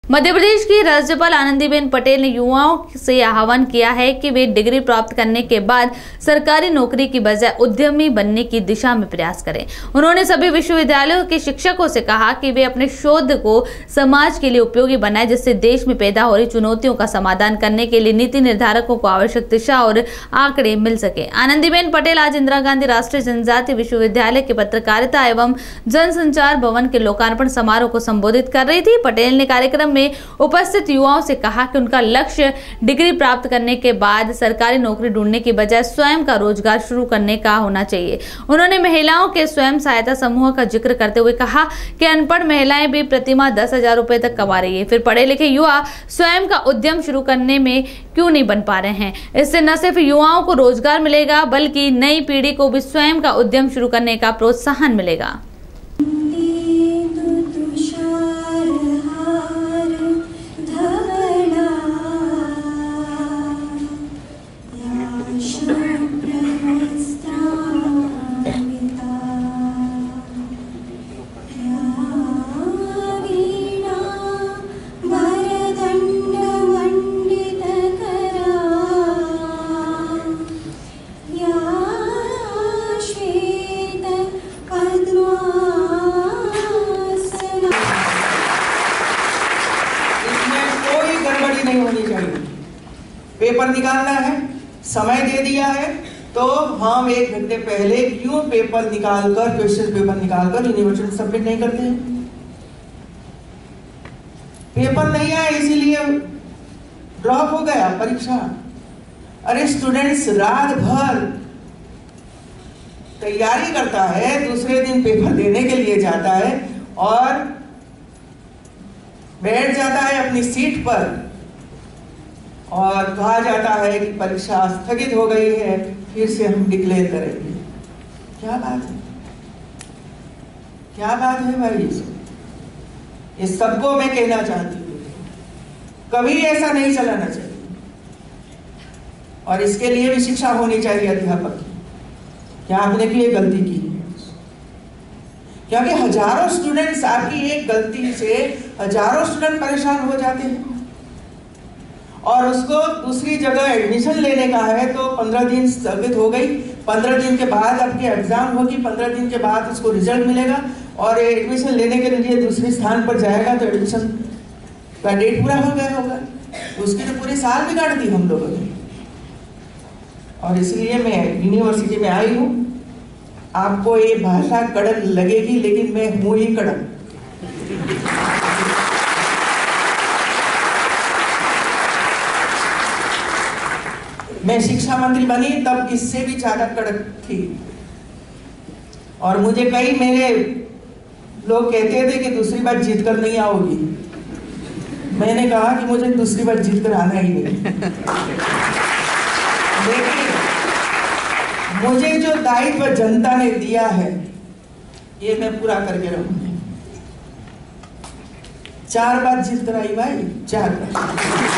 मध्य प्रदेश की राज्यपाल आनंदीबेन पटेल ने युवाओं से आह्वान किया है कि वे डिग्री प्राप्त करने के बाद सरकारी नौकरी की बजाय उद्यमी बनने की दिशा में प्रयास करें। उन्होंने सभी विश्वविद्यालयों के शिक्षकों से कहा कि वे अपने शोध को समाज के लिए उपयोगी बनाएं, जिससे देश में पैदा हो रही चुनौतियों का समाधान करने के लिए नीति निर्धारकों को आवश्यक दिशा और आंकड़े मिल सके। आनंदीबेन पटेल आज इंदिरा गांधी राष्ट्रीय जनजातीय विश्वविद्यालय के पत्रकारिता एवं जनसंचार भवन के लोकार्पण समारोह को संबोधित कर रही थी। पटेल ने कार्यक्रम में उपस्थित युवाओं से कहा कि उनका लक्ष्य डिग्री प्राप्त करने के बाद सरकारी नौकरी ढूंढने की बजाय स्वयं का रोजगार शुरू करने का होना चाहिए। उन्होंने महिलाओं के स्वयं सहायता समूह का जिक्र करते हुए कहा कि अनपढ़ महिलाएं भी प्रतिमाह 10,000 रुपए तक कमा रही है, फिर पढ़े लिखे युवा स्वयं का उद्यम शुरू करने में क्यों नहीं बन पा रहे हैं। इससे न सिर्फ युवाओं को रोजगार मिलेगा बल्कि नई पीढ़ी को भी स्वयं का उद्यम शुरू करने का प्रोत्साहन मिलेगा। नहीं होनी चाहिए। पेपर निकालना है, समय दे दिया है, तो हम 1 घंटे पहले क्यों पेपर निकालकर, क्वेश्चन पेपर निकालकर यूनिवर्सिटी में सबमिट नहीं करते हैं? पेपर नहीं आया इसीलिए ड्रॉप हो गया परीक्षा। अरे स्टूडेंट्स रात भर तैयारी करता है, दूसरे दिन पेपर देने के लिए जाता है और बैठ जाता है अपनी सीट पर और कहा जाता है कि परीक्षा स्थगित हो गई है, फिर से हम डिक्लेयर करेंगे। क्या बात है, क्या बात है भाई? इस सबको मैं कहना चाहती हूँ, कभी ऐसा नहीं चलाना चाहिए और इसके लिए भी शिक्षा होनी चाहिए अध्यापक की। क्या आपने भी एक गलती की है? क्योंकि हजारों स्टूडेंट्स, आपकी एक गलती से हजारों स्टूडेंट परेशान हो जाते हैं और उसको दूसरी जगह एडमिशन लेने का है तो 15 दिन स्थगित हो गई। 15 दिन के बाद आपकी एग्जाम होगी, 15 दिन के बाद उसको रिजल्ट मिलेगा और एडमिशन लेने के लिए दूसरे स्थान पर जाएगा तो एडमिशन का डेट पूरा हो गया होगा, उसकी तो पूरी साल बिगाड़ दी हम लोगों ने। और इसलिए मैं यूनिवर्सिटी में आई हूँ। आपको ये भाषा कड़क लगेगी लेकिन मैं हूँ ही कड़क। मैं शिक्षा मंत्री बनी तब इससे भी ज्यादा कड़क थी और मुझे कई मेरे लोग कहते थे कि दूसरी बार जीत कर नहीं आओगी। मैंने कहा कि मुझे दूसरी बार जीत कर आना ही नहीं। लेकिन मुझे जो दायित्व जनता ने दिया है ये मैं पूरा करके रहूंगी। 4 बार जीत कर आई भाई, 4 बार।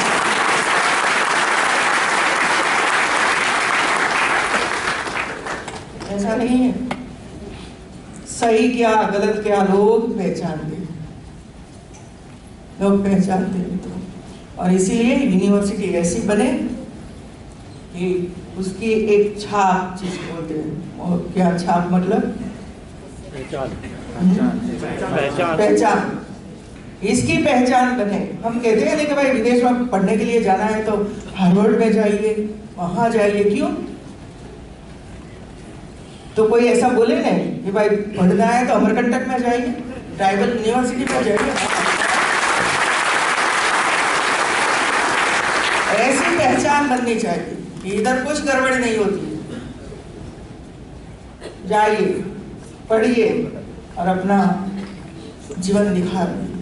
ऐसा नहीं है, सही क्या गलत क्या लोग पहचानते हैं, लोग पहचानते हैं। और इसीलिए यूनिवर्सिटी ऐसी बने कि उसकी एक छाप जिसको बोलते हैं, और क्या छाप मतलब पहचान, इसकी पहचान बने। हम कहते हैं कि भाई विदेश में पढ़ने के लिए जाना है तो हार्वर्ड में जाइए, वहां जाइए। क्यों? तो कोई ऐसा बोले नहीं कि भाई पढ़ना है तो अमरकंटक में जाइए, ट्राइबल यूनिवर्सिटी में जाइए। ऐसी पहचान बननी चाहिए कि इधर कुछ गड़बड़ी नहीं होती। जाइए, पढ़िए और अपना जीवन निखारिए।